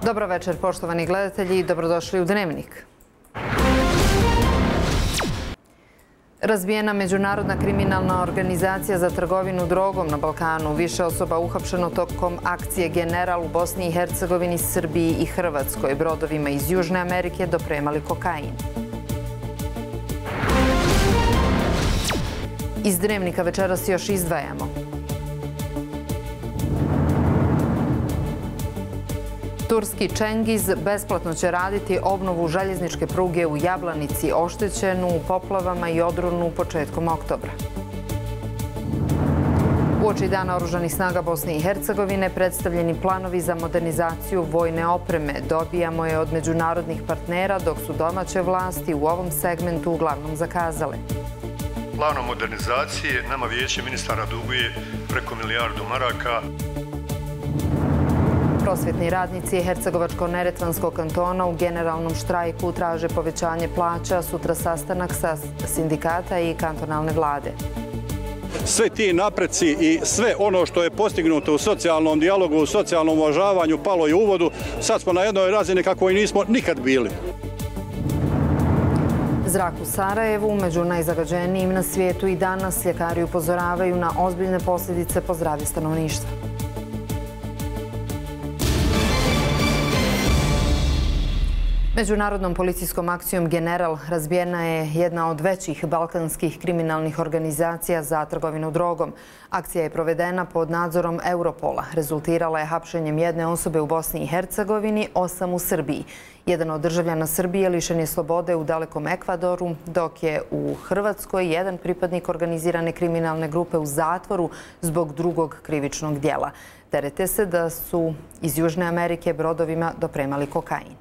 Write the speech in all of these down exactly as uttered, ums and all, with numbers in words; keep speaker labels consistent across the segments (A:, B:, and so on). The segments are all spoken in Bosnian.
A: Dobro večer, poštovani gledatelji, i dobrodošli u Dnevnik. Razbijena međunarodna kriminalna organizacija za trgovinu drogom na Balkanu. Više osoba uhapšeno tokom akcije General u Bosni i Hercegovini, Srbiji i Hrvatskoj. Brodovima iz Južne Amerike dopremali kokain. Iz Dnevnika večeras još izdvajamo. Turski Cengiz besplatno će raditi obnovu željezničke pruge u Jablanici, oštećenu u poplavama i odronu početkom oktobra. Uoči Dana oružanih snaga Bosne i Hercegovine predstavljeni planovi za modernizaciju vojne opreme. Dobijamo je od međunarodnih partnera, dok su domaće vlasti u ovom segmentu uglavnom zakazale.
B: Planom modernizacije nama Vijeće ministara duguje preko milijardu maraka.
A: Prosvjetni radnici Hercegovačko-neretvanskog kantona u generalnom štrajku traže povećanje plaća, sutra sastanak sa sindikata i kantonalne vlade.
C: Sve ti napreci i sve ono što je postignuto u socijalnom dijalogu, u socijalnom uvažavanju palo je u vodu. Sad smo na jednoj razini kako i nismo nikad bili.
A: Zrak u Sarajevu, među najzagađenijim na svijetu, i danas ljekari upozoravaju na ozbiljne posljedice po zdravlje stanovništva. Međunarodnom policijskom akcijom General razbijena je jedna od većih balkanskih kriminalnih organizacija za trgovinu drogom. Akcija je provedena pod nadzorom Europola. Rezultirala je hapšenjem jedne osobe u Bosni i Hercegovini, osam u Srbiji. Jedan od državljana Srbije lišen je slobode u dalekom Ekvadoru, dok je u Hrvatskoj jedan pripadnik organizirane kriminalne grupe u zatvoru zbog drugog krivičnog djela. Terete se da su iz Južne Amerike brodovima dopremali kokain.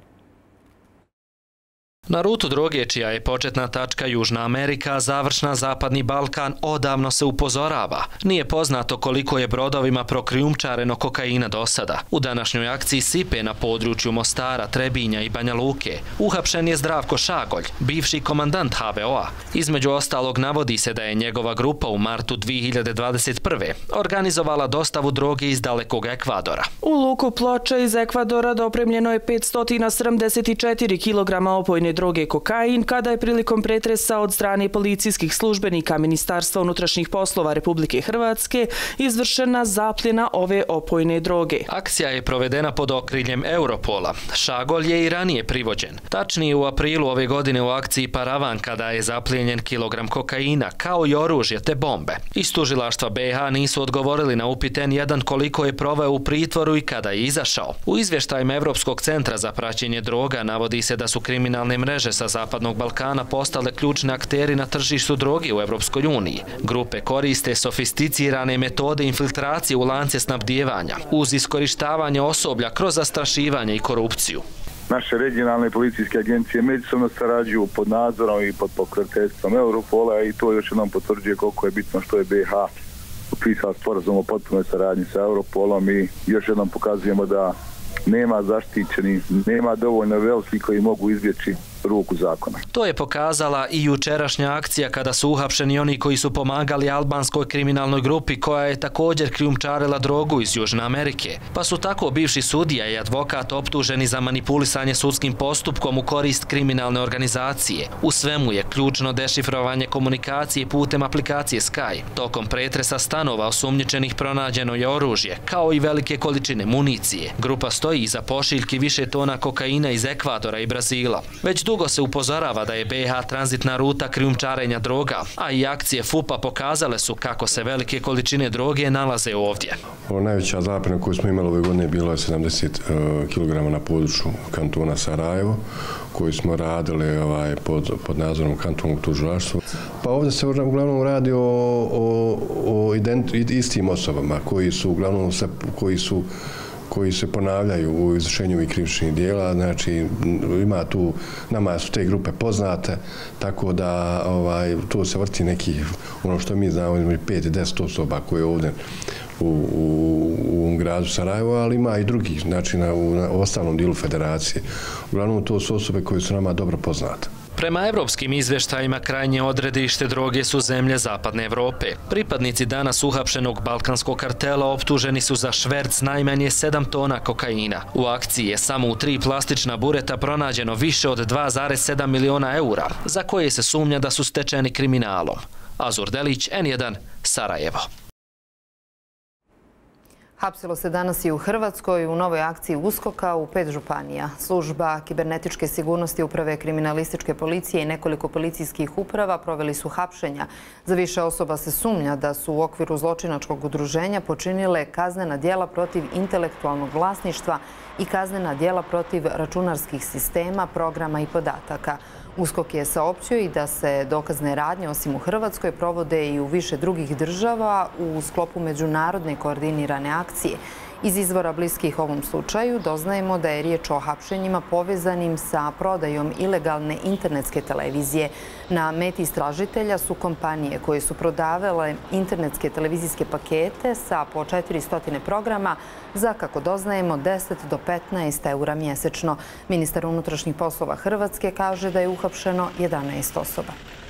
D: Na rutu droge, čija je početna tačka Južna Amerika, završna Zapadni Balkan, odavno se upozorava. Nije poznato koliko je brodovima prokrijumčareno kokaina do sada. U današnjoj akciji Sipe na području Mostara, Trebinja i Banja Luke uhapšen je Zdravko Šagolj, bivši komandant H V O-a. Između ostalog navodi se da je njegova grupa u martu dvije hiljade dvadeset prve. organizovala dostavu droge iz dalekog Ekvadora.
E: U luku Ploča iz Ekvadora dopremljeno je petsto sedamdeset četiri kilograma opojne droge kokain, kada je prilikom pretresa od strane policijskih službenika Ministarstva unutrašnjih poslova Republike Hrvatske izvršena zapljena ove opojne droge.
D: Akcija je provedena pod okriljem Europola. Šagolj je i ranije privođen. Tačnije u aprilu ove godine u akciji Paravan, kada je zaplijenjen kilogram kokaina, kao i oružje te bombe. Iz tužilaštva B iH nisu odgovorili na upit N jedan koliko je proveo u pritvoru i kada je izašao. U izvještajima Evropskog centra za praćenje droga navodi se da su kriminalne mreže sa Zapadnog Balkana postale ključni akteri na tržištu droge u Evropskoj uniji. Grupe koriste sofisticirane metode infiltracije u lance snabdijevanja, uz iskorištavanje osoblja kroz zastrašivanje i korupciju.
F: Naše regionalne policijske agencije međusobno sarađuju pod nadzorom i pod pokroviteljstvom Europola, i to još jednom potvrđuje koliko je bitno što je B iH potpisala sporazum o potpunoj saradnji sa Europolom, i još jednom pokazujemo da nema zaštićenih, nema dovoljno veliki koji mogu izbjeći ruku zakona.
D: To je pokazala i jučerašnja akcija kada su uhapšeni oni koji su pomagali albanskoj kriminalnoj grupi koja je također krijumčarila drogu iz Južne Amerike. Pa su tako bivši sudija i advokat optuženi za manipulisanje sudskim postupkom u korist kriminalne organizacije. U svemu je ključno dešifrovanje komunikacije putem aplikacije Sky. Tokom pretresa stanova osumnjičenih pronađeno je oružje, kao i velike količine municije. Grupa stoji iza pošiljki više tona kokaina iz Ekvadora i Brazila. Već dugo se upozorava da je B iH tranzitna ruta krijumčarenja droga, a i akcije F U P-a pokazale su kako se velike količine droge nalaze ovdje.
G: Najveća zapljena koju smo imali ove godine bila je sedamdeset kilograma na području kantona Sarajevo, koju smo radili ovaj, pod, pod nadzorom kantonskog tužilaštva. Pa ovdje se uglavnom radi o, o, o ident, istim osobama koji su uglavnom se, koji su koji se ponavljaju u izvršenju i krivičnih dijela, znači ima tu, nama su te grupe poznate, tako da ovaj, tu se vrti neki, ono što mi znamo, između pet i deset osoba koje ovdje u, u, u ovom gradu Sarajevo, ali ima i drugih, znači na, u, na ostalom dijelu federacije. Uglavnom to su osobe koje su nama dobro poznate.
D: Prema evropskim izvještajima, krajnje odredište droge su zemlje Zapadne Evrope. Pripadnici danas uhapšenog balkanskog kartela optuženi su za šverc najmanje sedam tona kokaina. U akciji je samo u tri plastična bureta pronađeno više od dva zarez sedam miliona eura, za koje se sumnja da su stečeni kriminalom. Azur Delić, N jedan, Sarajevo.
A: Hapsilo se danas i u Hrvatskoj u novoj akciji uskoka u pet županija. Služba kibernetičke sigurnosti Uprave kriminalističke policije i nekoliko policijskih uprava proveli su hapšenja. Za više osoba se sumnja da su u okviru zločinačkog udruženja počinile kaznena djela protiv intelektualnog vlasništva i kaznena djela protiv računarskih sistema, programa i podataka. Uskok je saopćio i da se dokazne radnje, osim u Hrvatskoj, provode i u više drugih država u sklopu međunarodne koordinirane akcije. Iz izvora bliskih ovom slučaju doznajemo da je riječ o hapšenjima povezanim sa prodajom ilegalne internetske televizije. Na meti istražitelja su kompanije koje su prodavale internetske televizijske pakete sa po četiristo programa za, kako doznajemo, deset do petnaest eura mjesečno. Ministar unutrašnjih poslova Hrvatske kaže da je uhapšeno jedanaest osoba.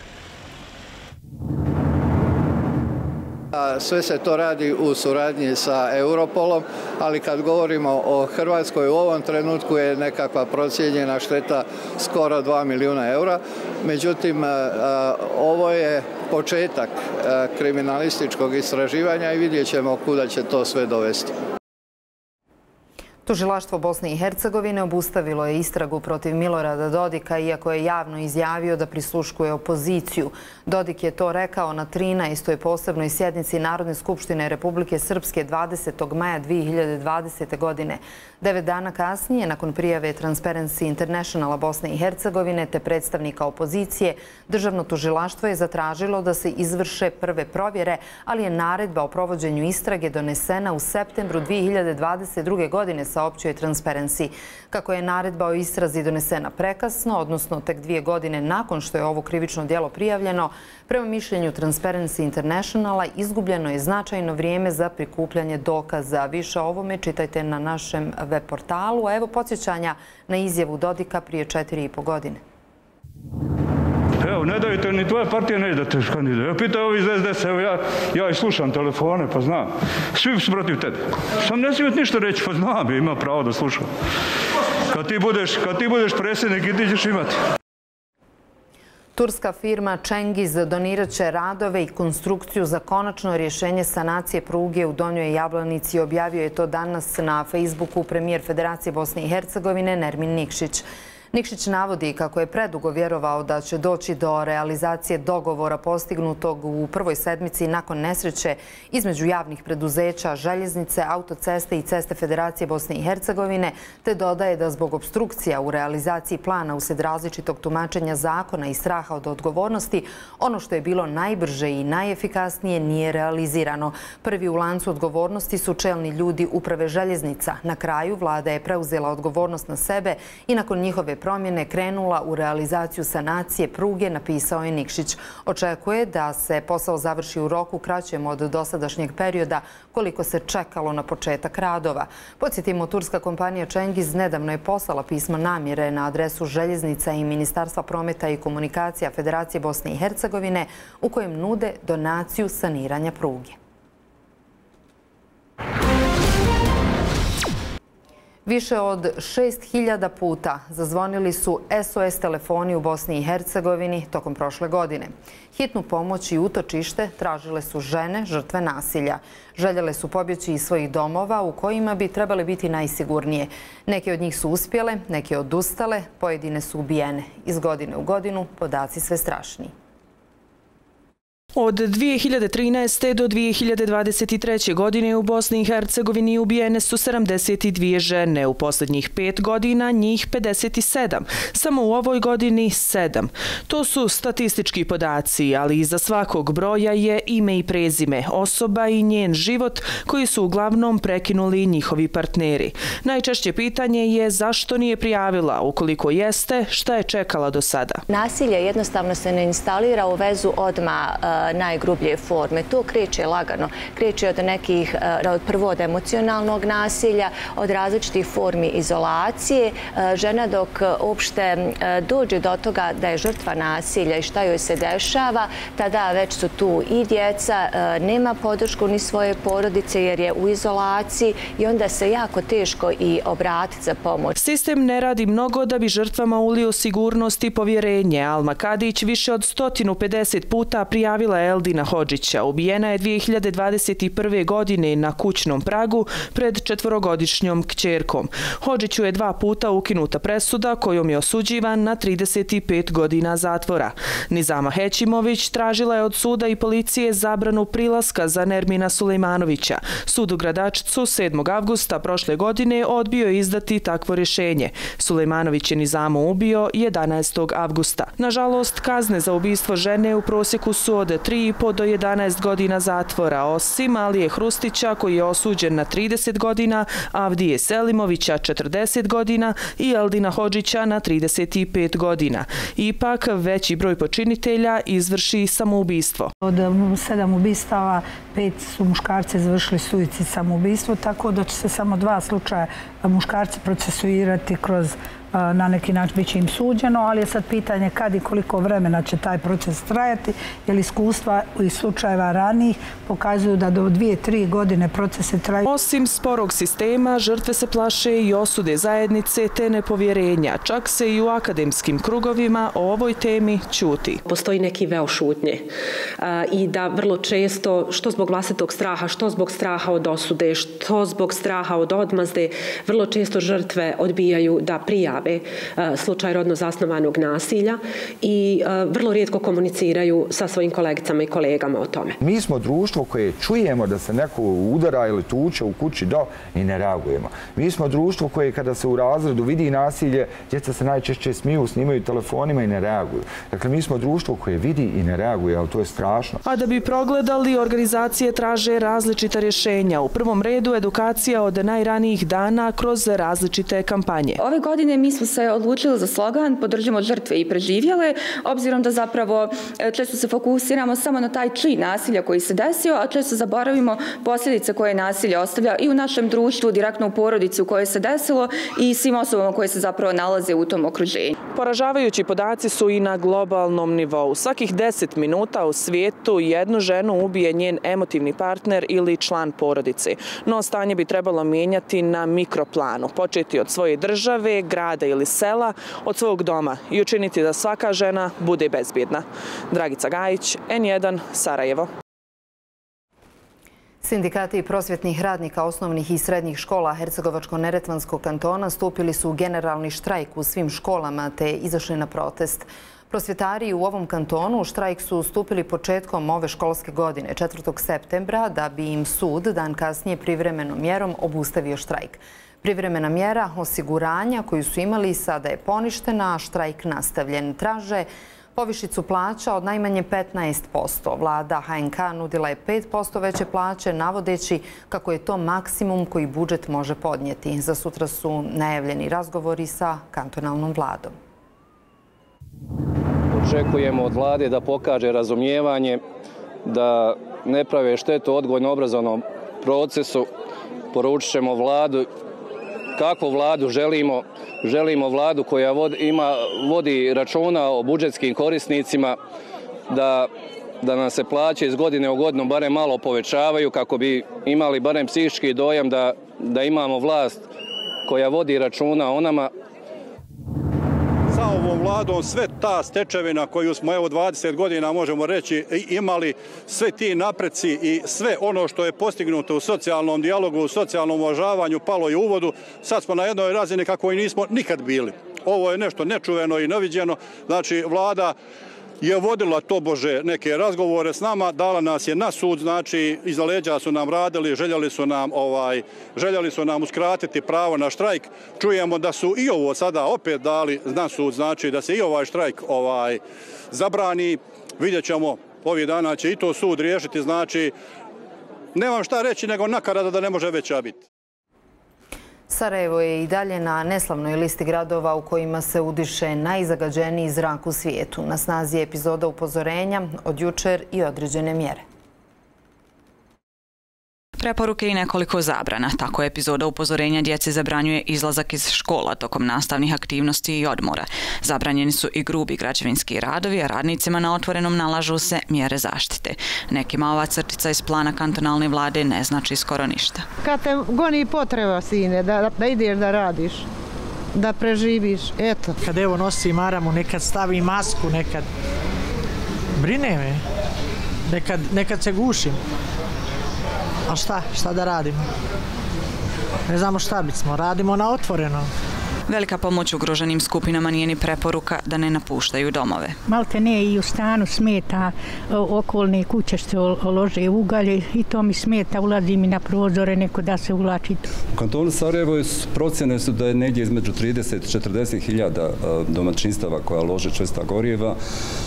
H: Sve se to radi u suradnji sa Europolom, ali kad govorimo o Hrvatskoj u ovom trenutku je nekakva procijenjena šteta skoro dva milijuna eura. Međutim, ovo je početak kriminalističkog istraživanja i vidjet ćemo kuda će to sve dovesti.
A: Tužilaštvo Bosne i Hercegovine obustavilo je istragu protiv Milorada Dodika, iako je javno izjavio da prisluškuje opoziciju. Dodik je to rekao na trinaestoj posebnoj sjednici Narodne skupštine Republike Srpske dvadesetog maja dvije hiljade dvadesete. godine. Devet dana kasnije, nakon prijave Transparency Internationala Bosne i Hercegovine te predstavnika opozicije, državno tužilaštvo je zatražilo da se izvrše prve provjere, ali je naredba o provođenju istrage donesena u septembru dvije hiljade dvadeset druge. godine, saopćio je Transparency. Kako je naredba o istrazi donesena prekasno, odnosno tek dvije godine nakon što je ovo krivično djelo prijavljeno, prema mišljenju Transparency Internationala izgubljeno je značajno vrijeme za prikupljanje dokaza. Više o ovome čitajte na našem web portalu, a evo podsjećanja na izjavu Dodika prije četiri i po godine.
I: Evo, ne dajte, ni tvoja partija neće da te kandiduje. Evo, pitaju ovi iz S D S, evo ja, ja i slušam telefone, pa znam. Svi su protiv tebe. Sam ne smijem ništa reći, pa znam, ima pravo da slušam. Kad ti budeš, kad ti budeš predsjednik i ti ćeš imati.
A: Turska firma Cengiz donirat će radove i konstrukciju za konačno rješenje sanacije pruge u Donjoj Jablanici. Objavio je to danas na Facebooku premijer Federacije Bosne i Hercegovine Nermin Nikšić. Nikšić navodi kako je predugo vjerovao da će doći do realizacije dogovora postignutog u prvoj sedmici nakon nesreće između javnih preduzeća, željeznice, autoceste i ceste Federacije Bosne i Hercegovine, te dodaje da zbog obstrukcija u realizaciji plana usred različitog tumačenja zakona i straha od odgovornosti, ono što je bilo najbrže i najefikasnije nije realizirano. Prvi u lancu odgovornosti su čelni ljudi uprave željeznica. Na kraju vlada je preuzela odgovornost na sebe i nakon njihove promjene krenula u realizaciju sanacije pruge, napisao je Nikšić. Očekuje da se posao završi u roku kraćem od dosadašnjeg perioda koliko se čekalo na početak radova. Podsjetimo, turska kompanija Cengiz nedavno je poslala pismo namjere na adresu željeznica i Ministarstva prometa i komunikacija Federacije Bosne i Hercegovine u kojem nude donaciju saniranja pruge. Više od šest hiljada puta zazvonili su S O S telefoni u Bosni i Hercegovini tokom prošle godine. Hitnu pomoć i utočište tražile su žene, žrtve nasilja. Željele su pobjeći iz svojih domova u kojima bi trebale biti najsigurnije. Neke od njih su uspjele, neke odustale, pojedine su ubijene. Iz godine u godinu podaci sve strašniji.
E: Od dvije hiljade trinaeste. do dvije hiljade dvadeset treće. godine u Bosni i Hercegovini ubijene su sedamdeset dvije žene, u posljednjih pet godina njih pedeset sedam, samo u ovoj godini sedam. To su statistički podaci, ali iza svakog broja je ime i prezime, osoba i njen život koji su uglavnom prekinuli njihovi partneri. Najčešće pitanje je zašto nije prijavila, ukoliko jeste, šta je čekala do sada.
J: Nasilje jednostavno se ne instalira u vezu odmah najgrublje forme. To kreće lagano. Kreće od nekih, od prvo od emocionalnog nasilja, od različitih formi izolacije. Žena dok uopšte dođe do toga da je žrtva nasilja i šta joj se dešava, tada već su tu i djeca, nema podršku ni svoje porodice jer je u izolaciji i onda se jako teško i obratiti za pomoć.
E: Sistem ne radi mnogo da bi žrtvama ulio sigurnost i povjerenje. Alma Kadić više od sto pedeset puta prijavila Eldina Hodžića. Ubijena je dvije hiljade dvadeset prve. godine na kućnom pragu pred četvorogodišnjom kćerkom. Hodžiću je dva puta ukinuta presuda kojom je osuđivan na trideset pet godina zatvora. Nizama Hećimović tražila je od suda i policije zabranu prilaska za Nermina Sulejmanovića. Sud u Gradačcu sedmog avgusta prošle godine odbio je izdati takvo rješenje. Sulejmanović je Nizamu ubio jedanaestog avgusta. Nažalost, kazne za ubistvo žene u prosjeku su od tri i po do jedanaest godina zatvora, osim Alije Hrustića koji je osuđen na trideset godina, Avdije Selimovića četrdeset godina i Eldina Hodžića na trideset pet godina. Ipak, veći broj počinitelja izvrši samoubistvo.
K: Od sedam ubistava, pet su muškarci izvršili suicid samoubistvo, tako da će se samo dva slučaja muškarci procesuirati kroz na neki način bit će im suđeno, ali je sad pitanje kad i koliko vremena će taj proces trajati, jer iskustva iz slučajeva ranijih pokazuju da do dvije, tri godine procese traju.
E: Osim sporog sistema, žrtve se plaše i osude zajednice te nepovjerenja. Čak se i u akademskim krugovima o ovoj temi ćuti.
L: Postoji neki veo šutnje i da vrlo često, što zbog vlastitog straha, što zbog straha od osude, što zbog straha od odmazde, vrlo često žrtve odbijaju da prijave slučaj rodno zasnovanog nasilja i vrlo rijetko komuniciraju sa svojim kolegicama i kolegama o tome.
M: Mi smo društvo koje čujemo da se neko udara ili tuče u kući do i ne reagujemo. Mi smo društvo koje kada se u razredu vidi nasilje, djeca se najčešće smiju, snimaju telefonima i ne reaguju. Dakle, mi smo društvo koje vidi i ne reaguje, ali to je strašno.
E: A da bi progledali, organizacije traže različita rješenja. U prvom redu edukacija od najranijih dana kroz različite kampanje.
N: Ove godine mi smo se odlučili za slogan Podržimo žrtve i preživjele, obzirom da zapravo često se fokusiramo samo na taj čin nasilja koji se desio, a često zaboravimo posljedice koje nasilje ostavlja i u našem društvu, direktno u porodici u kojoj se desilo i svim osobama koje se zapravo nalaze u tom okruženju.
E: Poražavajući podaci su i na globalnom nivou. Svakih deset minuta u svijetu jednu ženu ubije njen emotivni partner ili član porodice. No stanje bi trebalo mijenjati na mikroplanu, početi od svoje države, grada ili sela, od svog doma i učiniti da svaka žena bude bezbjedna. Dragica Gajić, N jedan, Sarajevo.
A: Sindikati prosvjetnih radnika osnovnih i srednjih škola Hercegovačko-neretvanskog kantona stupili su u generalni štrajk u svim školama te izašli na protest. Prosvjetari u ovom kantonu u štrajk su stupili početkom ove školske godine, četvrtog septembra, da bi im sud dan kasnije privremenom mjerom obustavio štrajk. Privremena mjera osiguranja koju su imali sada je poništena, a štrajk nastavljen. Traže povišicu plaća od najmanje petnaest posto. Vlada H N K nudila je pet posto veće plaće, navodeći kako je to maksimum koji budžet može podnijeti. Za sutra su najavljeni razgovori sa kantonalnom vladom.
O: Očekujemo od vlade da pokaže razumijevanje, da ne prave štetu odgojno-obrazovnom procesu. Poručit ćemo vladu kakvu vladu želimo. Želimo vladu koja vodi, ima, vodi računa o budžetskim korisnicima, da, da nam se plaće iz godine u godinu barem malo povećavaju kako bi imali barem psihički dojam da, da imamo vlast koja vodi računa o nama.
C: Sa ovom vladom sve ta stečevina koju smo evo dvadeset godina možemo reći imali, sve ti napreci i sve ono što je postignuto u socijalnom dijalogu, u socijalnom uvažavanju palo i u vodu, sad smo na jednoj razini kako i nismo nikad bili. Ovo je nešto nečuveno i neviđeno. Znači, vlada je vodila tobože neke razgovore s nama, dala nas je na sud, znači iza leđa su nam radili, željeli su nam, ovaj, željeli su nam uskratiti pravo na štrajk. Čujemo da su i ovo sada opet dali na sud, znači da se i ovaj štrajk ovaj, zabrani. Vidjet ćemo, ovih dana će i to sud riješiti, znači nemam šta reći nego nakarada da ne može veća biti.
A: Sarajevo je i dalje na neslavnoj listi gradova u kojima se udiše najzagađeniji zrak u svijetu. Na snazi je epizoda upozorenja od jučer i određene mjere.
P: Preporuke i nekoliko zabrana. Tako je epizoda upozorenja djeci zabranjuje izlazak iz škola tokom nastavnih aktivnosti i odmora. Zabranjeni su i grubi građevinski radovi, a radnicima na otvorenom nalažu se mjere zaštite. Nekima ova crtica iz plana kantonalne vlade ne znači skoro ništa.
Q: Kad te goni potreba, sine, da, da ideš da radiš, da preživiš, eto.
R: Kad evo nosi maramu, nekad stavi masku, nekad brine me, nekad, nekad se gušim. A šta? Šta da radimo? Ne znamo šta bismo. Radimo na otvoreno.
P: Velika pomoć ugroženim skupinama nije ni preporuka da ne napuštaju domove.
K: Malte ne i u stanu smeta okolne kuće što lože ugalje i to mi smeta. Ulazi mi na prozore neko da se uvlači.
S: U kantonu Sarajevo procjene su da je negdje između trideset do četrdeset hiljada domaćinstava koja lože čvrsta gorijeva.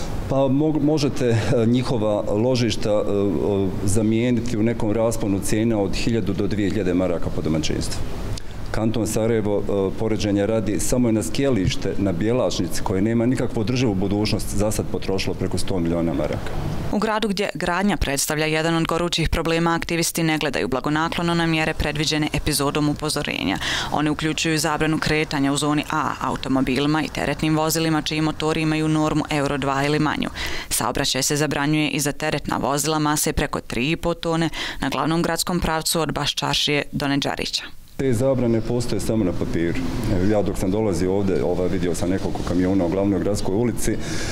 S: Pa možete njihova ložišta zamijeniti u nekom rasponu cijena od hiljadu do dvije hiljade maraka po domaćinstvu. Kanton Sarajevo, poređenja radi, samo je na skijalište na Bjelašnici koje nema nikakvu održivu budućnost za sad potrošilo preko sto miliona maraka.
P: U gradu gdje gradnja predstavlja jedan od gorućih problema, aktivisti ne gledaju blagonaklono na mjere predviđene epizodom upozorenja. One uključuju zabranu kretanja u zoni A automobilima i teretnim vozilima čiji motori imaju normu euro dva ili manju. Saobraćaj se zabranjuje i za teretna vozila mase preko tri i po tone na glavnom gradskom pravcu od Baščaršije do Nedžarića.
S: Te zabrane postoje samo na papiru. Ja dok sam dolazio ovdje, vidio sam nekoliko kamiona u glavnoj gradskoj ulici.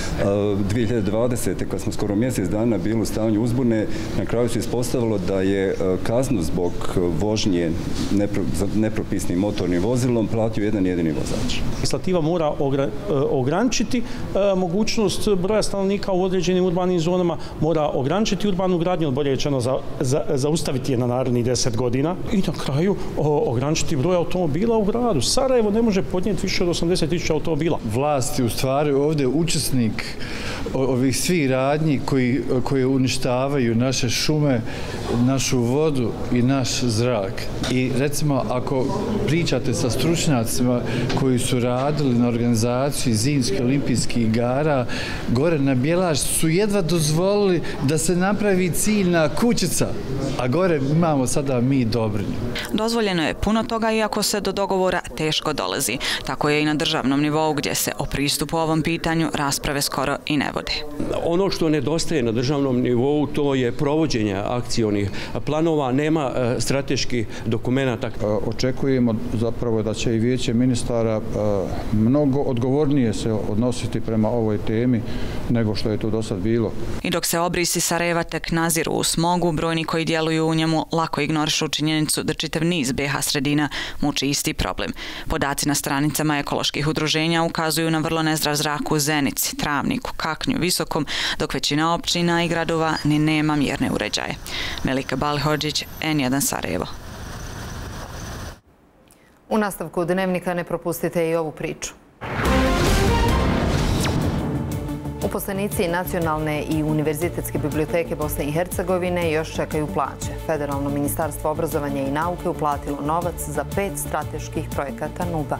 S: dvije hiljade dvadesete. kad smo skoro mjesec dana bili u stanju uzbune, na kraju se ispostavilo da je kaznu zbog vožnje nepropisnim motornim vozilom platio jedan jedini vozač.
T: Legislativa mora ograničiti mogućnost broja stanovnika u određenim urbanim zonama, mora ograničiti urbanu gradnju, bolje rečeno zaustaviti je na narednih deset godina i na kraju ograničiti broj automobila u gradu. Sarajevo ne može podnijeti više od osamdeset tisuća automobila.
U: Vlast je u stvari ovdje učesnik ovih svih radnji koji, koji uništavaju naše šume, našu vodu i naš zrak. I recimo ako pričate sa stručnjacima koji su radili na organizaciji zimskih olimpijskih igara, gore na Bjelašcu su jedva dozvolili da se napravi ciljna kućica, a gore imamo sada mi Dobrinju.
P: Dozvoljeno je puno toga, iako se do dogovora teško dolazi. Tako je i na državnom nivou gdje se o pristupu ovom pitanju rasprave skoro i ne vode.
V: Ono što nedostaje na državnom nivou to je provođenje akcionih planova, nema strateških dokumenata.
U: Očekujemo zapravo da će i vijeće ministara mnogo odgovornije se odnositi prema ovoj temi nego što je to do sad bilo.
P: I dok se obrisi Sarajeva tek naziru u smogu, brojni koji djeluju u njemu lako ignorišu činjenicu da čitav niz B iH sredina muči isti problem. Podaci na stranicama ekoloških udruženja ukazuju na vrlo nezdrav zrak u Zenici, Travniku, Kaknju, Visokom, dok većina općina i gradova ni nema mjerne uređaje. Melika Balhodžić, N jedan Sarajevo.
A: U nastavku Dnevnika ne propustite i ovu priču. Uposlenici Nacionalne i Univerzitetske biblioteke Bosne i Hercegovine još čekaju plaće. Federalno ministarstvo obrazovanja i nauke uplatilo novac za pet strateških projekata NUB-a.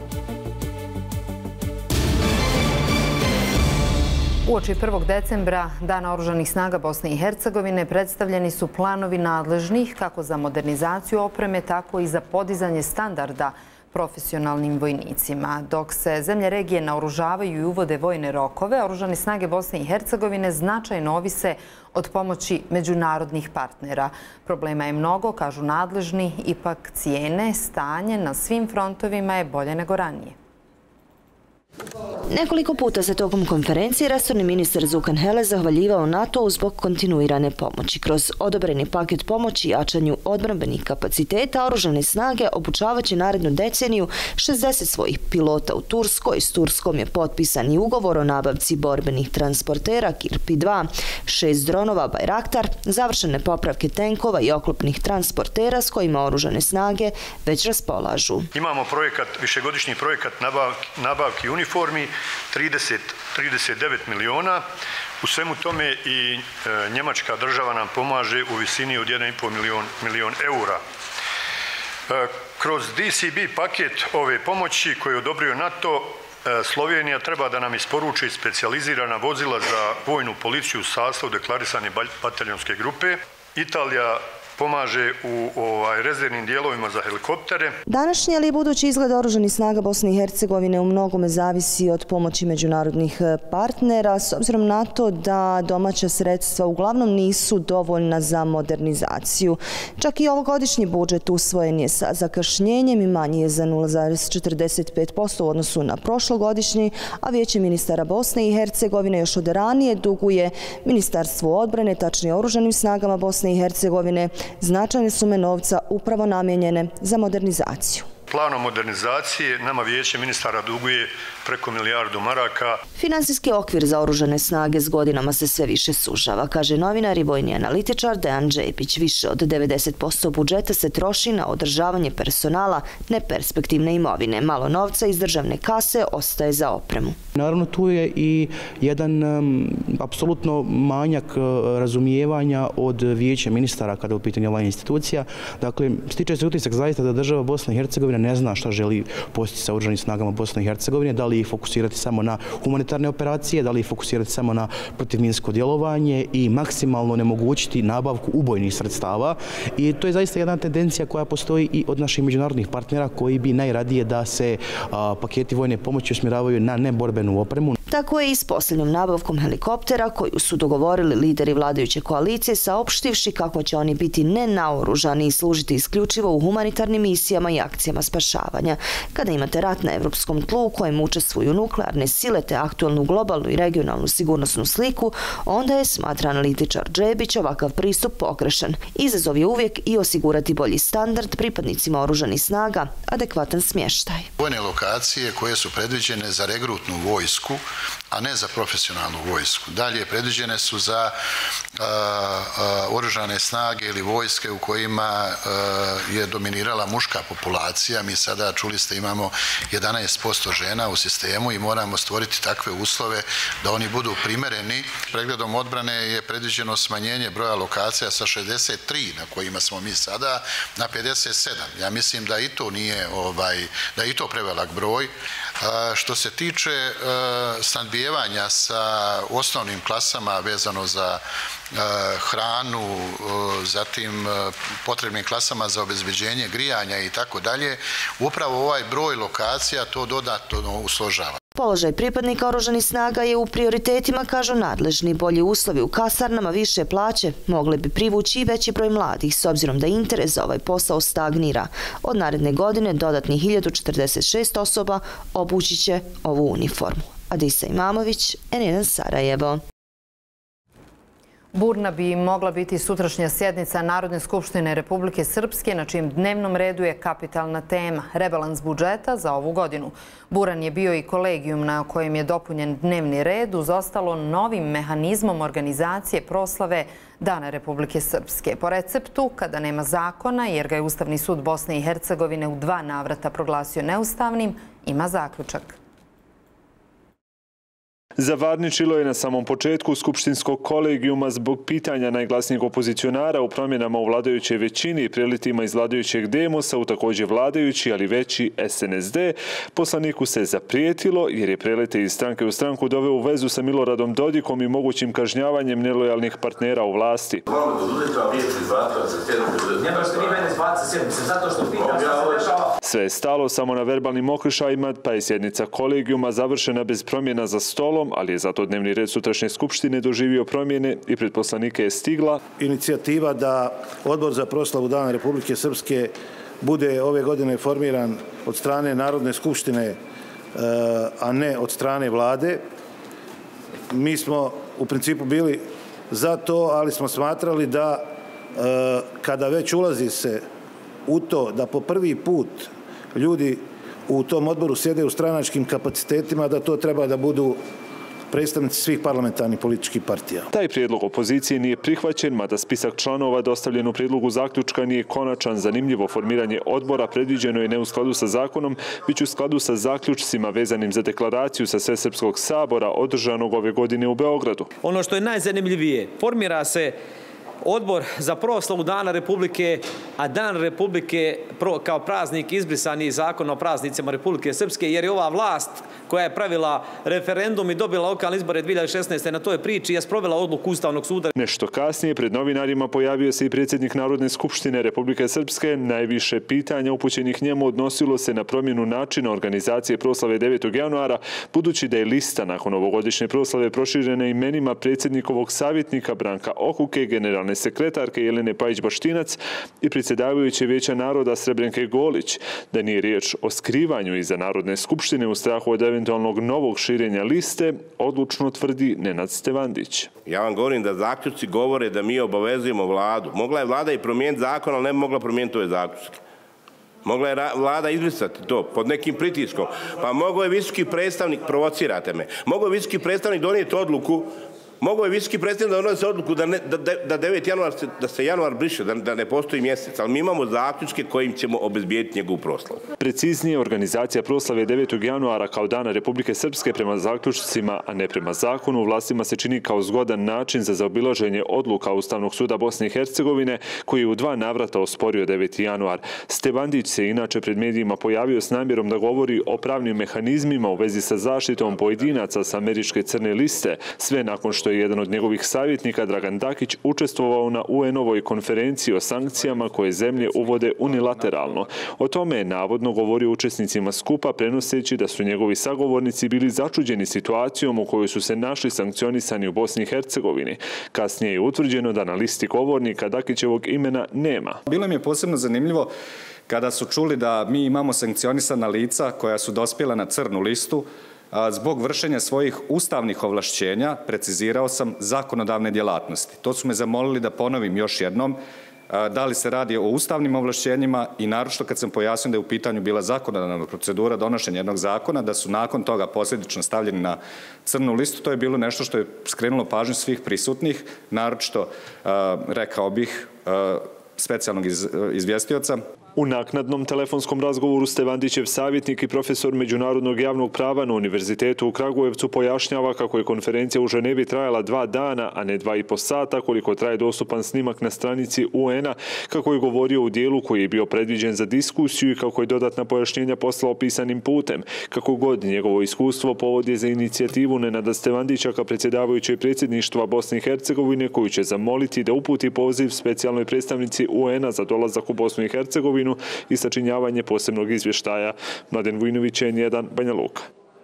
A: Uoči prvog decembra, Dana oružanih snaga Bosne i Hercegovine, predstavljeni su planovi nadležnih kako za modernizaciju opreme, tako i za podizanje standarda profesionalnim vojnicima. Dok se zemlje regije naoružavaju i uvode vojne rokove, oružane snage Bosne i Hercegovine značajno ovise od pomoći međunarodnih partnera. Problema je mnogo, kažu nadležni, ipak cijene, stanje na svim frontovima je bolje nego ranije.
W: Nekoliko puta se tokom konferencije resorni ministar Zukan Hele zahvaljivao NATO zbog kontinuirane pomoći. Kroz odobreni paket pomoći jačanju odbrambenih kapaciteta, oružane snage obučavaće narednu deceniju šezdeset svojih pilota u Turskoj. S Turskom je potpisan i ugovor o nabavci borbenih transportera Kirpi dva, šest dronova Bayraktar, završene popravke tenkova i oklopnih transportera s kojima oružane snage već raspolažu.
B: Imamo projekat, višegodišnji projekat nabavki, nabavki uniformi, trideset, trideset devet miliona. U svemu tome i e, njemačka država nam pomaže u visini od jedan i po milion, milion eura. E, kroz D C B paket ove pomoći koje je odobrio NATO, Slovenija treba da nam isporuči specijalizirana vozila za vojnu policiju u sastavu deklarisane bataljonske grupe. Italija pomaže u ovaj, rezervnim dijelovima za helikoptere.
W: Današnji, ali i budući izgled oružanih snaga Bosne i Hercegovine u mnogome zavisi od pomoći međunarodnih partnera, s obzirom na to da domaća sredstva uglavnom nisu dovoljna za modernizaciju. Čak i ovogodišnji budžet usvojen je sa zakašnjenjem i manji je za nula zarez četrdeset pet posto u odnosu na prošlogodišnji, a Vijeće ministara Bosne i Hercegovine još od ranije duguje Ministarstvu odbrane, tačnije oružanim snagama Bosne i Hercegovine, značajne sume novca upravo namijenjene za modernizaciju.
B: Planom modernizacije nama Vijeće ministara duguje preko milijardu maraka.
W: Finansijski okvir za oružane snage s godinama se sve više sužava, kaže novinar i vojni analitičar Dejan Džepić. Više od devedeset posto budžeta se troši na održavanje personala neperspektivne imovine. Malo novca iz državne kase ostaje za opremu.
D: Naravno, tu je i jedan um, apsolutno manjak uh, razumijevanja od Vijeća ministara kada je u pitanju ova institucija. Dakle, stiče se utisak zaista da država Bosna i Hercegovina ne zna šta želi postići sa oružanim snagama Bosne i Hercegovine, da li ih fokusirati samo na humanitarne operacije, da li ih fokusirati samo na protivminsko djelovanje i maksimalno onemogućiti nabavku ubojnih sredstava. I to je zaista jedna tendencija koja postoji i od naših međunarodnih partnera koji bi najradije da se a, paketi vojne pomoći usmjeravaju na neborbenu opremu.
W: Tako je i s posljednjom nabavkom helikoptera koju su dogovorili lideri vladajuće koalicije, saopštivši kako će oni biti nenaoružani i služiti isključivo u humanitarnim misijama i akcijama spašavanja. Kada imate rat na evropskom tlu u kojem učestvuju nuklearne sile te aktualnu globalnu i regionalnu sigurnosnu sliku, onda je, smatra analitičar Džebić, ovakav pristup pogrešan. Izazov je uvijek i osigurati bolji standard pripadnicima oružanih snaga, adekvatan smještaj.
F: Vojne lokacije koje su predviđene za regrutnu vojsku, a ne za profesionalnu vojsku. Dalje, predviđene su za a, a, oružane snage ili vojske u kojima a, je dominirala muška populacija. Mi sada, čuli ste, imamo jedanaest posto žena u sistemu i moramo stvoriti takve uslove da oni budu primereni. Pregledom odbrane je predviđeno smanjenje broja lokacija sa šezdeset tri na kojima smo mi sada na pedeset sedam. Ja mislim da i to nije, ovaj, da je i to prevelak broj. A, što se tiče a, snadbijevanja sa osnovnim klasama vezano za hranu, zatim potrebnim klasama za obezbeđenje grijanja i tako dalje, upravo ovaj broj lokacija to dodatno usložava.
W: Položaj pripadnika oružanih snaga je u prioritetima, kažu nadležni. Bolji uslovi u kasarnama, više plaće mogle bi privući i veći broj mladih, s obzirom da interes za ovaj posao stagnira. Od naredne godine dodatnih hiljadu četrdeset šest osoba obući će ovu uniformu. Adisa Imamović, N jedan Sarajevo.
A: Burna bi mogla biti sutrašnja sjednica Narodne skupštine Republike Srpske, na čijem dnevnom redu je kapitalna tema – rebalans budžeta za ovu godinu. Buran je bio i kolegijum na kojem je dopunjen dnevni red, uz ostalo novim mehanizmom organizacije proslave Dana Republike Srpske. Po receptu, kada nema zakona, jer ga je Ustavni sud Bosne i Hercegovine u dva navrata proglasio neustavnim, ima zaključak.
G: Zavarničilo je na samom početku skupštinskog kolegijuma zbog pitanja najglasnijeg opozicionara u promjenama u vladajućoj većini i prelitima iz vladajućeg demosa u također vladajući, ali veći S N S D. Poslaniku se zaprijetilo jer je prelete iz stranke u stranku doveo u vezu sa Miloradom Dodikom i mogućim kažnjavanjem nelojalnih partnera u vlasti. Sve je stalo samo na verbalnim okrišajima, pa je sjednica kolegijuma završena bez promjena za stolom, ali je zato dnevni red sutrašnje skupštine doživio promjene i pred poslanike je stigla
X: inicijativa da Odbor za proslavu Dana Republike Srpske bude ove godine formiran od strane Narodne skupštine, a ne od strane vlade. Mi smo u principu bili za to, ali smo smatrali da kada već ulazi se u to da po prvi put ljudi u tom odboru sjede u stranačkim kapacitetima, da to treba da budu predstavnici svih parlamentarnih političkih partija.
G: Taj prijedlog opozicije nije prihvaćen, mada spisak članova dostavljen u prijedlogu zaključka nije konačan. Zanimljivo, formiranje odbora predviđeno je ne u skladu sa zakonom, već u skladu sa zaključcima vezanim za deklaraciju sa Svesrpskog sabora održanog ove godine u Beogradu.
Y: Ono što je najzanimljivije, formira se
H: Odbor za proslavu Dana Republike, a Dan Republike kao praznik izbrisan iz zakona o praznicima Republike Srpske, jer je ova vlast koja je pravila referendum i dobila lokalne izbore dvije hiljade šesnaeste. na toj priči je sprovela odluku Ustavnog suda.
G: Nešto kasnije pred novinarima pojavio se i predsjednik Narodne skupštine Republike Srpske. Najviše pitanja upućenih njemu odnosilo se na promjenu načina organizacije proslave devetog januara, budući da je lista nakon ovogodišnje proslave proširena imenima predsjednikovog savjetnika Branka Okuke, generalne sekretarke Jelene Pajić-Baštinac i predsjedavajuće Vijeća naroda Srebrenke Golić. Da nije riječ o skrivanju iza Narodne skupštine u strahu od eventualnog novog širenja liste, odlučno tvrdi Nenad Stevandić.
I: Ja vam govorim da zaključci govore da mi obavezujemo vladu. Mogla je vlada i promijeniti zakon, ali ne bi mogla promijeniti ove zaključke. Mogla je vlada izbrisati to pod nekim pritiskom. Pa mogao je visoki predstavnik, provocirate me, mogao je visoki predstavnik donijeti odluku, mogao je visoki predstavnik da donese odluku da, ne, da, da devet januar, da se januar briše, da, da ne postoji mjesec, ali mi imamo zaključke kojim ćemo obezbijediti njegovu proslavu.
G: Preciznije, organizacija proslave devetog januara kao Dana Republike Srpske prema zaključcima, a ne prema zakonu, vlastima se čini kao zgodan način za zaobilaženje odluka Ustavnog suda Bosne i Hercegovine, koji je u dva navrata osporio deveti januar. Stevandić se inače pred medijima pojavio s namjerom da govori o pravnim mehanizmima u vezi sa zaštitom pojedinaca sa američke crne liste, sve nakon što je jedan od njegovih savjetnika, Dragan Dakić, učestvovao na U N-ovoj konferenciji o sankcijama koje zemlje uvode unilateralno. O tome je navodno govorio učesnicima skupa, prenoseći da su njegovi sagovornici bili začuđeni situacijom u kojoj su se našli sankcionisani u Bosni i Hercegovini. Kasnije je utvrđeno da na listi govornika Dakićevog imena nema.
J: Bilo mi je posebno zanimljivo kada su čuli da mi imamo sankcionisana lica koja su dospjela na crnu listu. Zbog vršenja svojih ustavnih ovlašćenja, precizirao sam, zakonodavne djelatnosti. To su me zamolili da ponovim još jednom, da li se radi o ustavnim ovlašćenjima i naročito kad sam pojasnio da je u pitanju bila zakonodavna procedura donošenja jednog zakona, da su nakon toga posljedično stavljeni na crnu listu. To je bilo nešto što je skrenulo pažnju svih prisutnih, naročito, rekao bih, specijalnog izvjestioca.
G: U naknadnom telefonskom razgovoru Stevandićev savjetnik i profesor međunarodnog javnog prava na Univerzitetu u Kragujevcu pojašnjava kako je konferencija u Ženevi trajala dva dana, a ne dva i po sata, koliko traje dostupan snimak na stranici U N-a, kako je govorio u dijelu koji je bio predviđen za diskusiju i kako je dodatna pojašnjenja poslao pisanim putem. Kako god njegovo iskustvo povod je za inicijativu Nenada Stevandića ka predsjedavajućoj predsjedništva Bosne i Hercegovine, koju će zamoliti da uputi poziv specijalnoj predstavnici U N-a za dolazak u Bosnu i Hercegovinu i sačinjavanje posebnog izvještaja. Mladen Vujnović, N jedan, Banja Luka.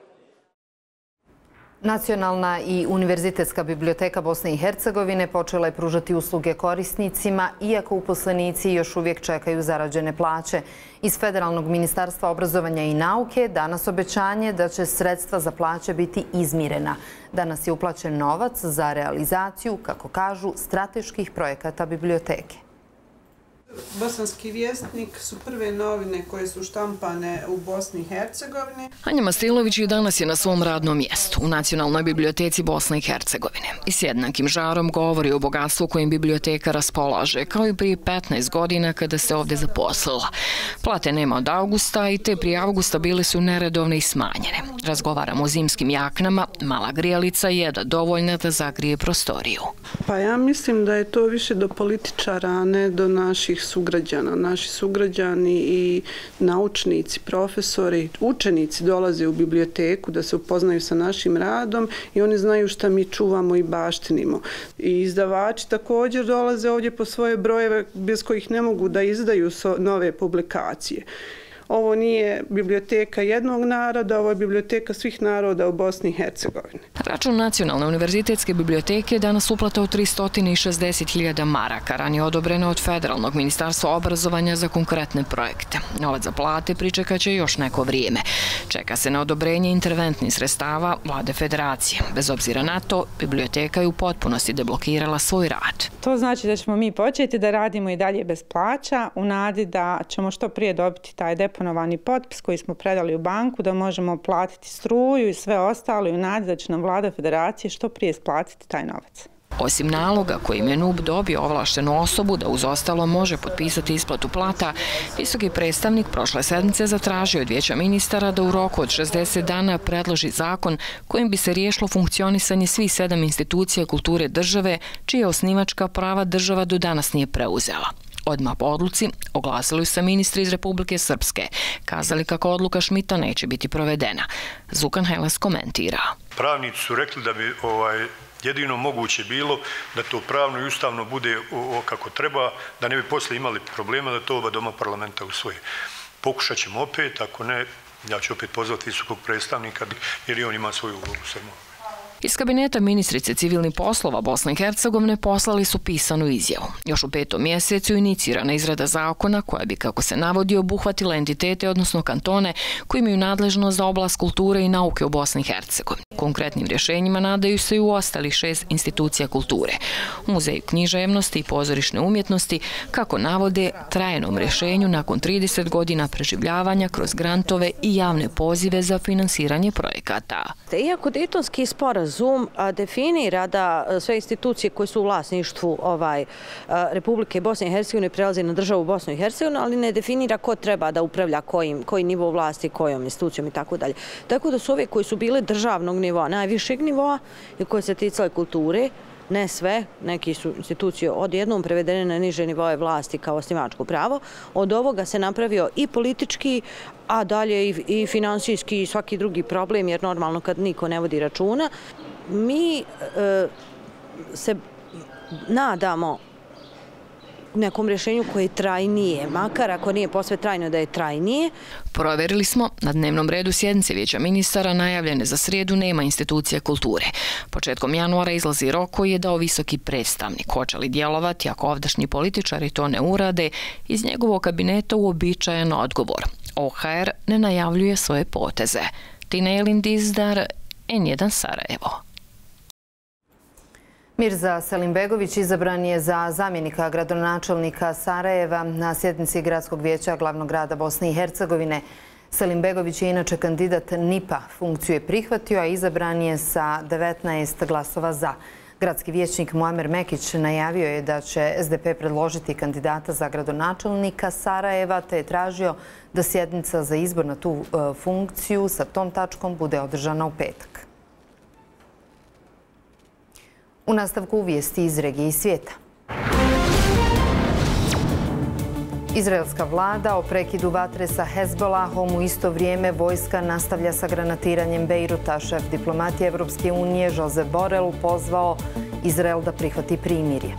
A: Nacionalna i univerzitetska biblioteka Bosne i Hercegovine počela je pružati usluge korisnicima, iako uposlenici još uvijek čekaju zarađene plaće. Iz Federalnog ministarstva obrazovanja i nauke danas obećanje da će sredstva za plaće biti izmirena. Danas je uplaćen novac za realizaciju, kako kažu, strateških projekata biblioteke.
L: Bosanski vjesnik su prve novine koje su štampane u Bosni i Hercegovini.
Y: Anja Mastilović i danas je na svom radnom mjestu u Nacionalnoj biblioteci Bosne i Hercegovine i s jednakim žarom govori o bogatstvu kojim biblioteka raspolaže, kao i prije petnaest godina kada se ovdje zaposlila. Plate nema od avgusta i te prije avgusta bile su neredovne i smanjene. Razgovaramo o zimskim jaknama, mala grijalica je da dovoljna da zagrije prostoriju.
L: Pa ja mislim da je to više do političara, a ne do naših sugrađana. Naši sugrađani i naučnici, profesori, učenici dolaze u biblioteku da se upoznaju sa našim radom i oni znaju šta mi čuvamo i baštinimo. I izdavači također dolaze ovdje po svoje brojeve bez kojih ne mogu da izdaju nove publikacije. Ovo nije biblioteka jednog naroda, ovo je biblioteka svih naroda u Bosni i Hercegovini.
Y: Račun Nacionalne univerzitetske biblioteke je danas uplata od tristo šezdeset hiljada maraka, ranije odobreno od Federalnog ministarstva obrazovanja za konkretne projekte. Novac za plate pričekaće još neko vrijeme. Čeka se na odobrenje interventnih sredstava Vlade Federacije. Bez obzira na to, biblioteka je u potpunosti deblokirala svoj rad.
Z: To znači da ćemo mi početi da radimo i dalje bez plaća, u nadi da ćemo što prije dobiti taj deponovani potpis koji smo predali u banku, da možemo platiti struju i sve ostalo i u nadi da će nam Vlada Federacije što prije isplatiti taj novac.
Y: Osim naloga kojim je N U B dobio ovlaštenu osobu da uz ostalo može potpisati isplatu plata, visoki predstavnik prošle sedmice zatražio od Vijeća ministara da u roku od šezdeset dana predloži zakon kojim bi se riješilo funkcionisanje svih sedam institucija kulture države, čije osnivačka prava država do danas nije preuzela. Odmah po odluci oglasili su se ministri iz Republike Srpske, kazali kako odluka Šmita neće biti provedena. Zukan Heles komentira.
B: Pravnici su rekli da bi ovaj, jedino moguće bilo da to pravno i ustavno bude o, o, kako treba, da ne bi poslije imali problema da to oba doma parlamenta usvoje. Pokušat ćemo opet, ako ne, ja ću opet pozvati visokog predstavnika jer i on ima svoju ulogu samo.
Y: Iz kabineta ministrice civilnih poslova Bosne i Hercegovine poslali su pisanu izjavu. Još u petom mjesecu inicirana izrada zakona koja bi, kako se navodi, obuhvatila entitete, odnosno kantone, koji imaju nadležnost za oblast kulture i nauke u Bosni i Hercegovini. Konkretnim rješenjima nadaju se i u ostalih šest institucija kulture. U Muzeju književnosti i pozorišne umjetnosti, kako navode, trajenom rješenju nakon trideset godina preživljavanja kroz grantove i javne pozive za finansiranje projekata.
C: Iako Dejtonski sporazum Zoom definira da sve institucije koje su u vlasništvu ovaj, Republike Bosne i Hercegovine prelaze na državu Bosnu i Hercegovinu, ali ne definira ko treba da upravlja kojim, koji nivo vlasti, kojom institucijom i tako dalje. Tako da su ove koji su bile državnog nivoa, najvišeg nivoa i koje se ticale kulture, ne sve, neki su institucije odjednom prevedene na niže nivoje vlasti kao osnivačko pravo. Od ovoga se napravio i politički, a dalje i, i finansijski i svaki drugi problem, jer normalno kad niko ne vodi računa. Mi e, se nadamo nekom rješenju koje je trajnije, makar ako nije posve trajno da je trajnije.
Y: Provjerili smo, na dnevnom redu sjednice Vijeća ministara najavljene za srijedu nema institucije kulture. Početkom januara izlazi rok koji je dao visoki predstavnik. Hoće li djelovati ako ovdašnji političari to ne urade, iz njegovog kabineta uobičajen odgovor. O H R ne najavljuje svoje poteze. Tina Jelindizdar, N jedan Sarajevo.
A: Mirza Selimbegović izabran je za zamjenika gradonačelnika Sarajeva na sjednici Gradskog vijeća glavnog grada Bosne i Hercegovine. Selimbegović je inače kandidat N I P-a. Funkciju je prihvatio, a izabran je sa devetnaest glasova za. Gradski vijećnik Muamer Mekić najavio je da će S D P predložiti kandidata za gradonačelnika Sarajeva, te je tražio da sjednica za izbor na tu funkciju sa tom tačkom bude održana u petak. U nastavku vijesti iz regije i svijeta. Izraelska vlada o prekidu vatre sa Hezbolahom, u isto vrijeme vojska nastavlja sa granatiranjem Bejruta. Šef diplomatije Evropske unije Josep Borrell pozvao Izrael da prihvati primirje.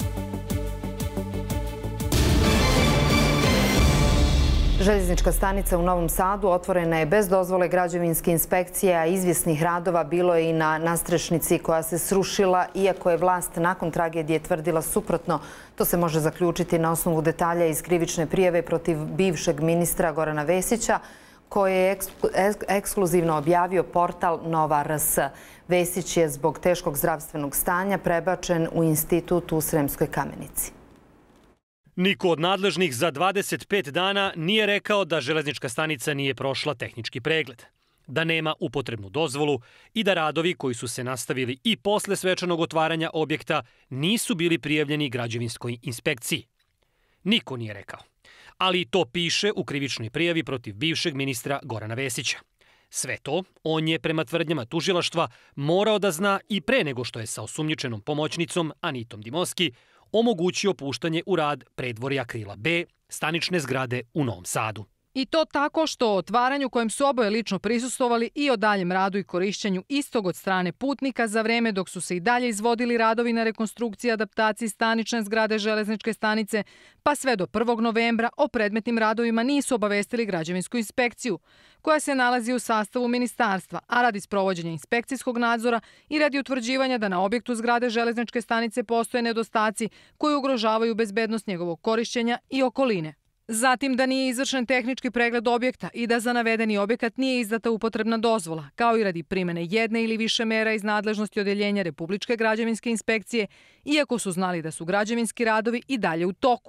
A: Željeznička stanica u Novom Sadu otvorena je bez dozvole građevinske inspekcije, a izvjesnih radova bilo je i na nastrešnici koja se srušila, iako je vlast nakon tragedije tvrdila suprotno. To se može zaključiti na osnovu detalja iz krivične prijave protiv bivšeg ministra Gorana Vesića, koje je ekskluzivno objavio portal Nova R S. Vesić je zbog teškog zdravstvenog stanja prebačen u institut u Sremskoj Kamenici.
E: Niko od nadležnih za dvadeset pet dana nije rekao da železnička stanica nije prošla tehnički pregled, da nema upotrebnu dozvolu i da radovi koji su se nastavili i posle svečanog otvaranja objekta nisu bili prijavljeni građevinskoj inspekciji. Niko nije rekao. Ali i to piše u krivičnoj prijavi protiv bivšeg ministra Gorana Vesića. Sve to on je prema tvrdnjama tužilaštva morao da zna i pre nego što je sa osumnjičenom pomoćnicom Anitom Dimoski omogućio puštanje u rad predvorja Krila B, stanične zgrade u Novom Sadu.
M: I to tako što o otvaranju kojem su oboje lično prisustvovali i o daljem radu i korišćenju istog od strane putnika za vreme dok su se i dalje izvodili radovi na rekonstrukciji i adaptaciji stanične zgrade železničke stanice, pa sve do prvog novembra o predmetnim radovima nisu obavestili građevinsku inspekciju, koja se nalazi u sastavu ministarstva, a radi sprovođenja inspekcijskog nadzora i radi utvrđivanja da na objektu zgrade železničke stanice postoje nedostaci koji ugrožavaju bezbednost njegovog korišćenja i okoline. Zatim da nije izvršen tehnički pregled objekta i da za navedeni objekat nije izdata upotrebna dozvola, kao i radi primjene jedne ili više mera iz nadležnosti Odjeljenja Republičke građevinske inspekcije, iako su znali da su građevinski radovi i dalje u toku.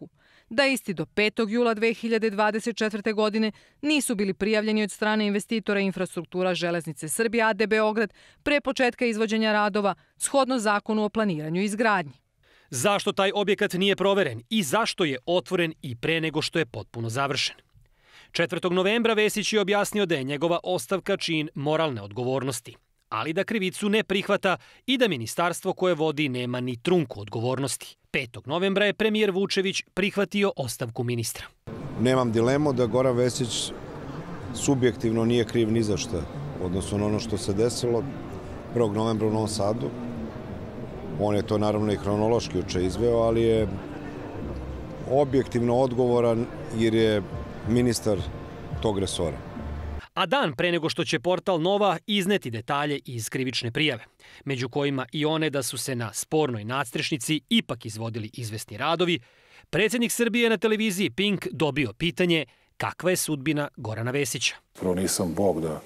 M: da isti do petog jula dve hiljade dvadeset četvrte. godine nisu bili prijavljeni od strane investitora infrastruktura Železnice Srbije a d Beograd pre početka izvođenja radova, shodno zakonu o planiranju i izgradnji.
E: Zašto taj objekat nije proveren i zašto je otvoren i pre nego što je potpuno završen? četvrtog novembra Vesić je objasnio da je njegova ostavka čin moralne odgovornosti, ali da krivicu ne prihvata i da ministarstvo koje vodi nema ni trunku odgovornosti. petog novembra je premijer Vučević prihvatio ostavku ministra.
K: Nemam dilemu da Goran Vesić subjektivno nije kriv ni za šta, odnosno na ono što se desilo prvog novembra u Novom Sadu. On je to naravno i hronološki uče izveo, ali je objektivno odgovoran jer je ministar tog resora.
E: A dan pre nego što će portal Nova izneti detalje iz krivične prijave, među kojima i one da su se na spornoj nadstrešnici ipak izvodili izvesni radovi, predsjednik Srbije na televiziji Pink dobio pitanje kakva je sudbina Gorana Vesića.
N: Prvo nisam Bog da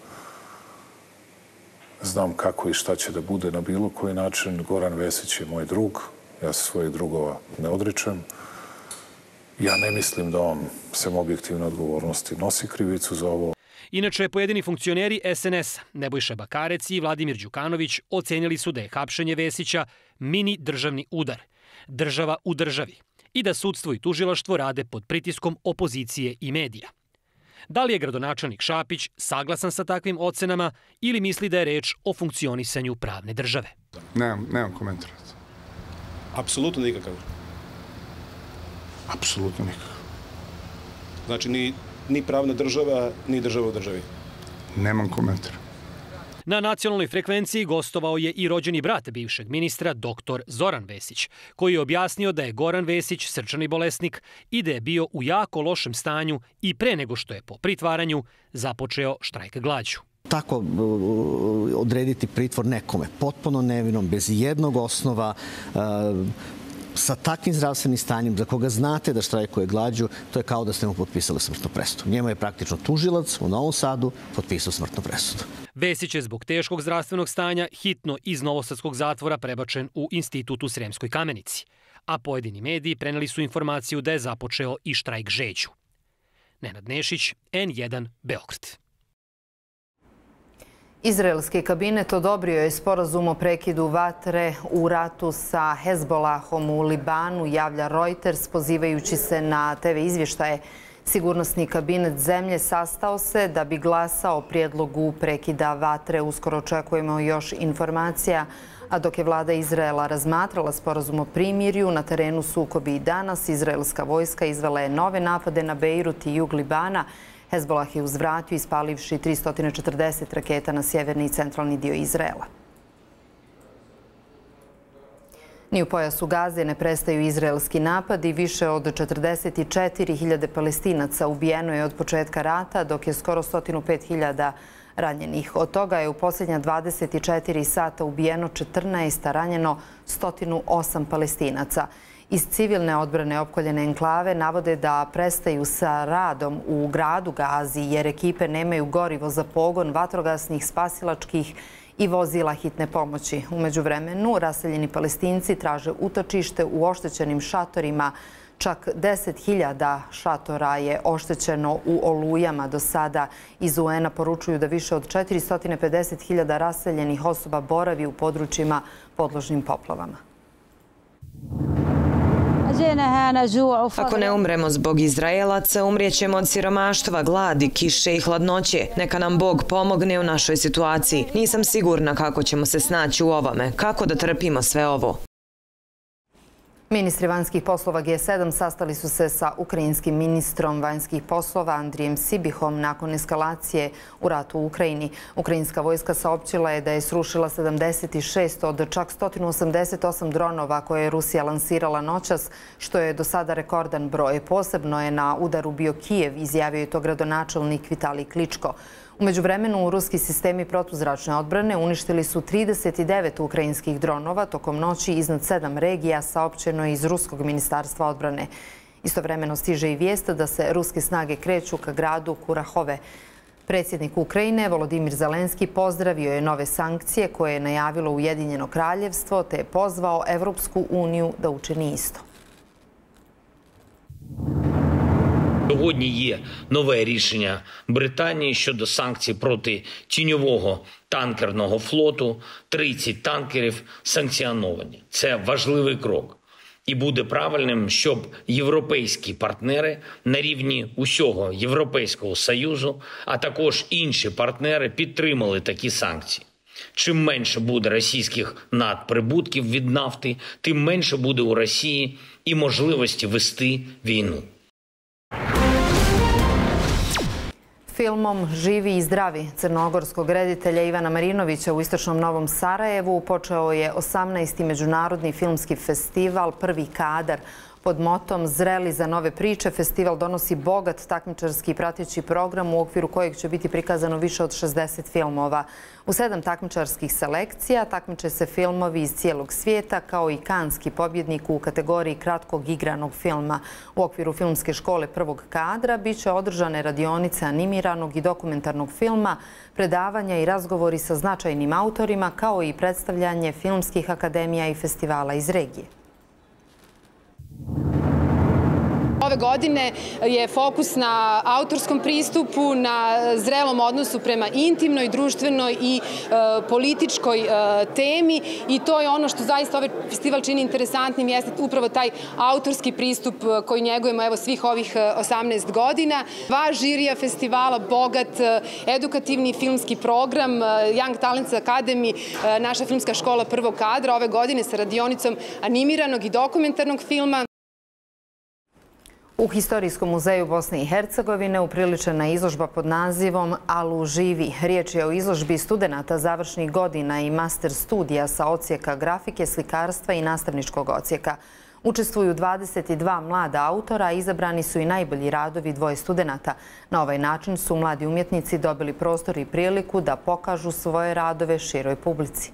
N: znam kako i šta će da bude na bilo koji način. Goran Vesić je moj drug, ja se svojih drugova ne odričem. Ja ne mislim da on sem objektivne odgovornosti nosi krivicu za ovo.
E: Inače, pojedini funkcioneri S N S-a, Nebojša Bakarec i Vladimir Đukanović, ocenili su da je hapšenje Vesića mini državni udar, država u državi, i da sudstvo i tužilaštvo rade pod pritiskom opozicije i medija. Da li je gradonačelnik Šapić saglasan sa takvim ocenama ili misli da je reč o funkcionisanju pravne države?
O: Nemam, nemam komentara.
Q: Apsolutno nikakav.
O: Apsolutno nikakav.
Q: Znači, ni, ni pravna država, ni država u državi.
O: Nemam komentara.
E: Na nacionalnoj frekvenciji gostovao je i rođeni brat bivšeg ministra, doktor Zoran Vesić, koji je objasnio da je Goran Vesić srčani bolesnik i da je bio u jako lošem stanju i pre nego što je po pritvaranju započeo štrajk glađu.
R: Tako odrediti pritvor nekome, potpuno nevinom, bez jednog osnova, sa takvim zdravstvenim stanjem za koga znate da štrajkuje glađu, to je kao da ste mu potpisali smrtnu presudu. Njemu je praktično tužilac u Novom Sadu potpisao smrtnu presudu.
E: Vesić je zbog teškog zdravstvenog stanja hitno iz novosadskog zatvora prebačen u institut u Sremskoj Kamenici, a pojedini mediji preneli su informaciju da je započeo i štrajk žeđu. Nenad Nešić, N jedan, Beograd.
A: Izraelski kabinet odobrio je sporazum o prekidu vatre u ratu sa Hezbolahom u Libanu, javlja Reuters, pozivajući se na te ve izvještaje. Sigurnosni kabinet zemlje sastao se da bi glasao o prijedlogu prekida vatre. Uskoro očekujemo još informacija, a dok je vlada Izraela razmatrala sporazum o primirju, na terenu sukobi i danas. Izraelska vojska izvela je nove napade na Bejrut i jug Libana. Hezbolah je uzvratio ispalivši tristo četrdeset raketa na sjeverni i centralni dio Izraela. Ni u pojasu Gaze ne prestaju izraelski napadi. Više od četrdeset četiri hiljade Palestinaca ubijeno je od početka rata, dok je skoro sto pet hiljada ranjenih. Od toga je u posljednja dvadeset četiri sata ubijeno četrnaest, a ranjeno sto osam Palestinaca. Iz civilne odbrane opkoljene enklave navode da prestaju sa radom u gradu Gazi jer ekipe nemaju gorivo za pogon vatrogasnih, spasilačkih i vozila hitne pomoći. U međuvremenu raseljeni Palestinci traže utočište u oštećenim šatorima. Čak deset hiljada šatora je oštećeno u olujama do sada. Iz U N a poručuju da više od četiristo pedeset hiljada raseljenih osoba boravi u područjima podložnim poplavama.
S: Ako ne umremo zbog Izraelaca, umrijećemo od siromaštva, gladi, kiše i hladnoće. Neka nam Bog pomogne u našoj situaciji. Nisam sigurna kako ćemo se snaći u ovome. Kako da trpimo sve ovo?
A: Ministri vanjskih poslova G sedam sastali su se sa ukrajinskim ministrom vanjskih poslova Andrijem Sibihom nakon eskalacije u ratu u Ukrajini. Ukrajinska vojska saopćila je da je srušila sedamdeset šest od čak sto osamdeset osam dronova koje je Rusija lansirala noćas, što je do sada rekordan broj. Posebno je na udaru bio Kijev, izjavio je to gradonačelnik Vitalij Kličko. U međuvremenu, ruski sistemi protuzračne odbrane uništili su trideset devet ukrajinskih dronova tokom noći iznad sedam regija, saopćeno je iz Ruskog ministarstva odbrane. Istovremeno stiže i vijest da se ruske snage kreću ka gradu Kurahove. Predsjednik Ukrajine, Volodimir Zelenski, pozdravio je nove sankcije koje je najavilo Ujedinjeno kraljevstvo te je pozvao Evropsku uniju da učini isto.
D: Сьогодні є нове рішення Британії щодо санкцій проти тіньового танкерного флоту. тридцять танкерів санкціоновані. Це важливий крок. І буде правильним, щоб європейські партнери на рівні усього Європейського Союзу, а також інші партнери підтримали такі санкції. Чим менше буде російських надприбутків від нафти, тим менше буде у Росії і можливості вести війну.
A: Filmom Živi i zdravi crnogorskog reditelja Ivana Marinovića u istočnom Novom Sarajevu počeo je osamnaesti Međunarodni filmski festival Prvi kadar. Pod motom Zreli za nove priče, festival donosi bogat takmičarski prateći program u okviru kojeg će biti prikazano više od šezdeset filmova. U sedam takmičarskih selekcija takmiče se filmovi iz cijelog svijeta, kao i kanski pobjednik u kategoriji kratkog igranog filma. U okviru filmske škole prvog kadra biće održane radionice animiranog i dokumentarnog filma, predavanja i razgovori sa značajnim autorima, kao i predstavljanje filmskih akademija i festivala iz regije.
F: Ove godine je fokus na autorskom pristupu, na zrelom odnosu prema intimnoj, društvenoj i političkoj temi i to je ono što zaista ovaj festival čini interesantnim, jeste upravo taj autorski pristup koji njegujemo evo svih ovih osamnaest godina. Vaš žirija festivala, bogat, edukativni filmski program, Young Talents Academy, naša filmska škola prvog kadra, ove godine sa radionicom animiranog i dokumentarnog filma.
A: U Historijskom muzeju Bosne i Hercegovine upriličena je izložba pod nazivom Alu živi. Riječ je o izložbi studenata završnih godina i master studija sa odsjeka grafike, slikarstva i nastavničkog odsjeka. Učestvuju dvadeset dva mlada autora, a izabrani su i najbolji radovi dvoje studenata. Na ovaj način su mladi umjetnici dobili prostor i priliku da pokažu svoje radove široj publici.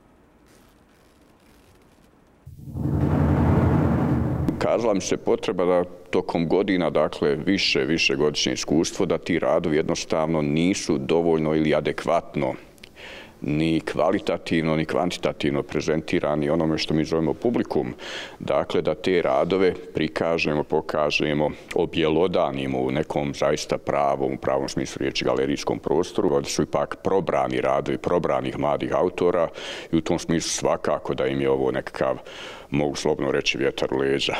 P: Kazala mi se potreba da tokom godina, dakle više, više godišnje iskustvo, da ti radovi jednostavno nisu dovoljno ili adekvatno ni kvalitativno, ni kvantitativno prezentirani onome što mi zovemo publikum. Dakle, da te radove prikažemo, pokažemo, objelodanimo u nekom zaista pravom, u pravom smislu riječi galerijskom prostoru. Ovdje su ipak probrani radovi, probranih mladih autora i u tom smislu svakako da im je ovo nekakav, mogu slobodno reći, vjetar u leđa.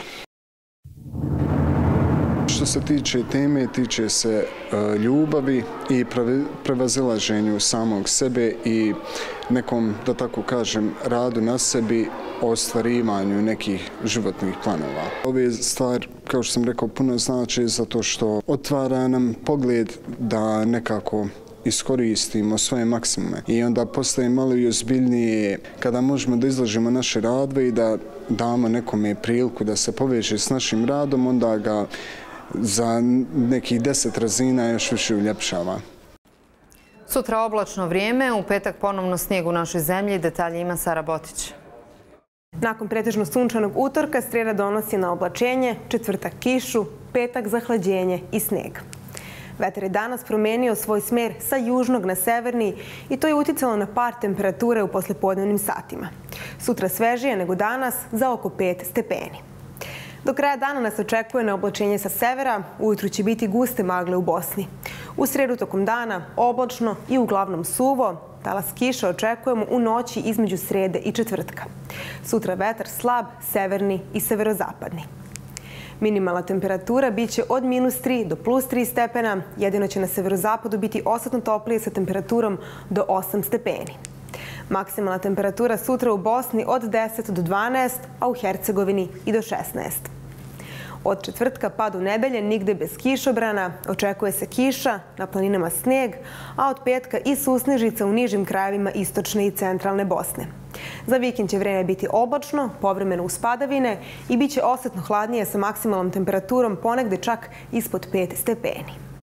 O: Što se tiče teme, tiče se ljubavi i prevazilaženju samog sebe i nekom, da tako kažem, radu na sebi, ostvarivanju nekih životnih planova. Ove stvari, kao što sam rekao, puno znači zato što otvara nam pogled da nekako iskoristimo svoje maksimume i onda postaje malo i ozbiljnije kada možemo da izložimo naše radove i da damo nekome priliku da se poveže s našim radom, onda ga za nekih deset razina još više uljepšava.
A: Sutra oblačno vrijeme, u petak ponovno snijeg u našoj zemlji. Detalje ima Sara Botić.
T: Nakon pretežno sunčanog utorka srijeda donosi na oblačenje, četvrtak kišu, petak zahlađenje i snijeg. Vetar je danas promenio svoj smer sa južnog na severni i to je uticalo na pad temperature u poslepodnevnim satima. Sutra svežije nego danas za oko pet stepeni. Do kraja dana nas očekuje na oblačenje sa severa, ujutru će biti guste magle u Bosni. U srijedu tokom dana oblačno i uglavnom suvo, talas kiša očekujemo u noći između srijede i četvrtka. Sutra vetar slab, severni i severozapadni. Minimalna temperatura biće od minus tri do plus tri stepena, jedino će na severozapadu biti osjetno toplije sa temperaturom do osam stepeni. Maksimalna temperatura sutra u Bosni od deset do dvanaest, a u Hercegovini i do šesnaest. Od četvrtka pa do nedelje nigde bez kišobrana, očekuje se kiša, na planinama snijeg, a od petka i susnežica u nižim krajevima istočne i centralne Bosne. Za vikend će vrijeme biti oblačno, povremeno uz padavine i bit će osjetno hladnije sa maksimalnom temperaturom ponegde čak ispod pet stepeni.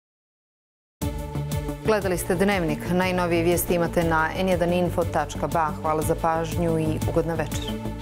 A: Gledali ste Dnevnik. Najnovije vijesti imate na en jedan info tačka ba. Hvala za pažnju i ugodna večer.